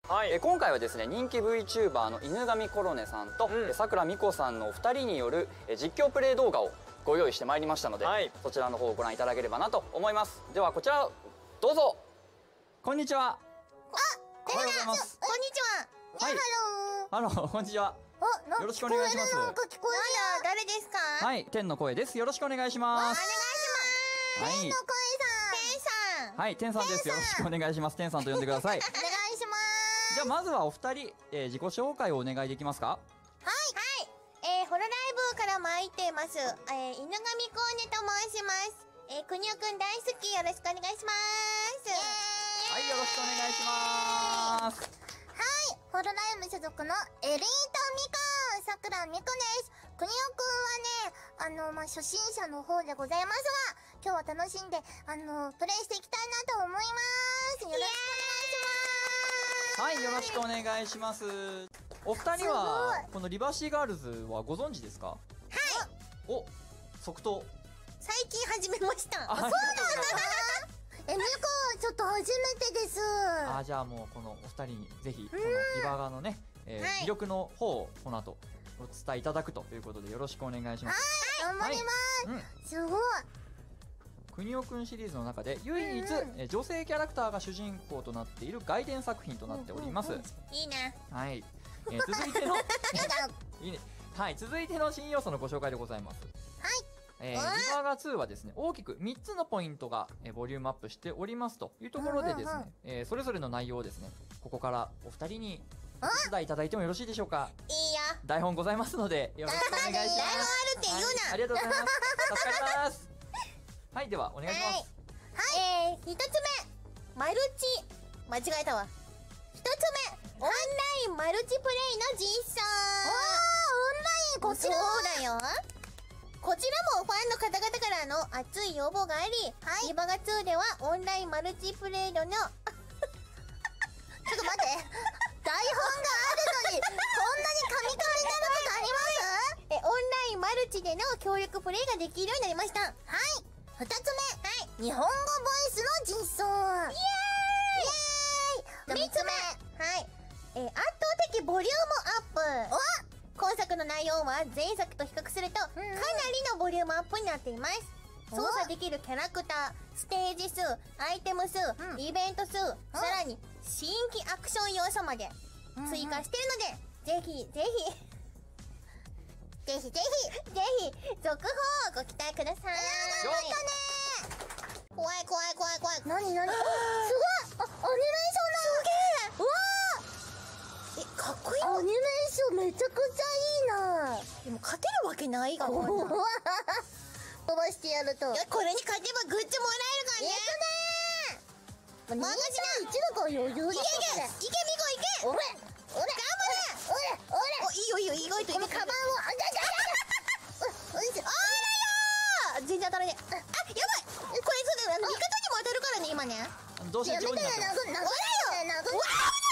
はい、今回はですね、人気 VTuber の犬神コロネさんとさくらみこさんのお二人による実況プレイ動画をご用意してまいりましたので、はい、そちらの方をご覧いただければなと思います。ではこちらどうぞ。こんにちは。 おはようございます。こんにちは。はい。 ハロー、こんにちは。よろしくお願いします。 なんか聞こえた。誰ですか？ はい、天の声です。よろしくお願いします。 お願いします。天の声さん。天さん。はい、 天さんです。よろしくお願いします。天さんと呼んでください。 お願いします。 じゃあまずはお二人、自己紹介をお願いできますか？ はい。ホロライブから参っています。犬神コーネと申します。くにおくん大好き。よろしくお願いします。 はい、よろしくお願いします。 はい、ホロライブ所属のエリートミカさくらみこです。くにおくんはね、初心者の方でございますが、今日は楽しんで、プレイしていきたいなと思います。よろしくお願いします。 はい、よろしくお願いします。お二人は、このリバーシーガールズはご存知ですか？はい。お、即答。 最近始めました。 あ、そうなんだ。 みこちょっと初めてです。 じゃあもうこのお二人にぜひこのリバーガーのね、魅力の方をこの後お伝えいただくということでよろしくお願いします。 はい、頑張ります。すごい。 くにおくんシリーズの中で唯一女性キャラクターが主人公となっている外伝作品となっております。 いいね。 はい。続いてのいいね。はい、続いての新要素のご紹介でございます。はい。リバーガー2はですね、大きく3つのポイントがボリュームアップしておりますというところでですね、それぞれの内容をですね、ここからお二人にお手伝いいただいてもよろしいでしょうか？ いいよ。 台本ございますので、よろしくお願いします。 台本あるって言うな。 ありがとうございます。助かります。はい、ではお願いします。 はい。一つ目、マルチ。間違えたわ。一つ目、オンラインマルチプレイの実装。オンラインこちらそうだよ。こちらもファンの方々からの熱い要望があり、リバガ2ではオンラインマルチプレイのちょっと待って。台本があるのに、こんなにカミカミになることあります？オンラインマルチでの協力プレイができるようになりました。はい。二つ目。日本語ボイスの実装。イエーイ。三つ目。はい。圧倒的ボリュームアップ。今作の内容は前作と比較するとかなりのボリュームアップになっています。操作できるキャラクター、ステージ数、アイテム数、イベント数、さらに新規アクション要素まで追加しているので、ぜひ続報をご期待ください。頑張ったね。怖い。何すごい。アニメーションだ。すげえ。うわー。かっこいい。アニメーションめちゃくちゃいいな。でも勝てるわけないが。飛ばしてやると。これに勝てばグッズもらえるからね。漫画じゃん。1だから余裕だ。いけミコいけ。俺。頑張れ。いいよ意外と。このカバンを。あらよ。全然当たらねえ。やばい。これそうだよ。味方にも当たるからね今ね。 どうして上手になったの？ 殴れよ。